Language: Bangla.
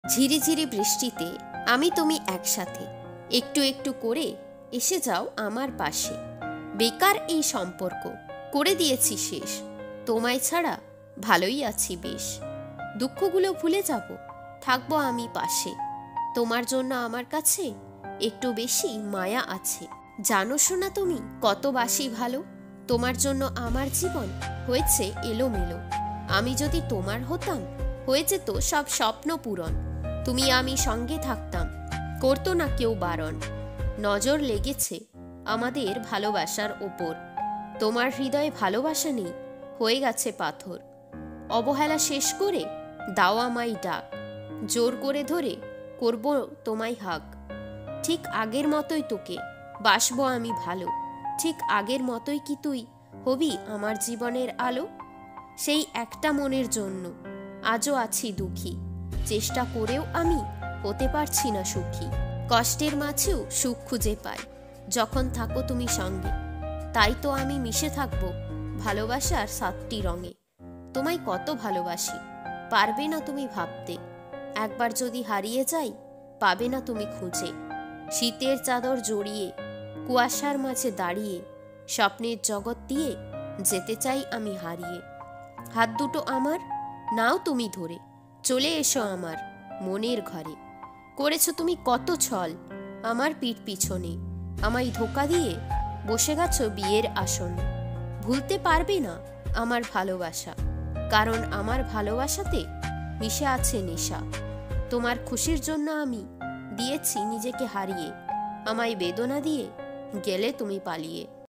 ঝিরিঝিরি বৃষ্টিতে আমি তুমি একসাথে একটু একটু করে এসে যাও আমার পাশে। বেকার এই সম্পর্ক করে দিয়েছি শেষ, তোমায় ছাড়া ভালোই আছি বেশ। দুঃখগুলো ভুলে যাব, থাকবো আমি পাশে। তোমার জন্য আমার কাছে একটু বেশি মায়া আছে। জানো শোনা তুমি কত বাসি ভালো, তোমার জন্য আমার জীবন হয়েছে এলোমেলো। আমি যদি তোমার হতাম হয়ে যেত সব স্বপ্ন পূরণ। তুমি আমি সঙ্গে থাকতাম, করতো না কেউ বারণ। নজর লেগেছে আমাদের ভালোবাসার ওপর, তোমার হৃদয়ে ভালোবাসা নেই, হয়ে গেছে পাথর। অবহেলা শেষ করে দাও আমায় ডাক, জোর করে ধরে করব তোমায় হাক। ঠিক আগের মতোই তোকে বাসবো আমি ভালো, ঠিক আগের মতোই কি তুই হবি আমার জীবনের আলো? সেই একটা মনের জন্য আজও আছি দুঃখী, চেষ্টা করেও আমি হতে পারছি না সুখী। কষ্টের মাঝেও সুখ খুঁজে পাই যখন থাকো তুমি সঙ্গে, তাই তো আমি মিশে থাকবো ভালোবাসার 7টি রঙে। তোমায় কত ভালোবাসি পারবে না তুমি ভাবতে, একবার যদি হারিয়ে যাই পাবে না তুমি খুঁজে। শীতের চাদর জড়িয়ে কুয়াশার মাঝে দাঁড়িয়ে স্বপ্নের জগৎ দিয়ে যেতে চাই আমি হারিয়ে। হাত দুটো আমার নাও তুমি ধরে, চলে এসো আমার মনের ঘরে। করেছো তুমি কত ছল আমার পিঠ পিছনে, আমায় ধোকা দিয়ে বসে গেছো বিয়ের আসনে। ভুলতে পারবে না আমার ভালোবাসা, কারণ আমার ভালোবাসাতে মিশে আছে নেশা। তোমার খুশির জন্য আমি দিয়েছি নিজেকে হারিয়ে, আমায় বেদনা দিয়ে গেলে তুমি পালিয়ে।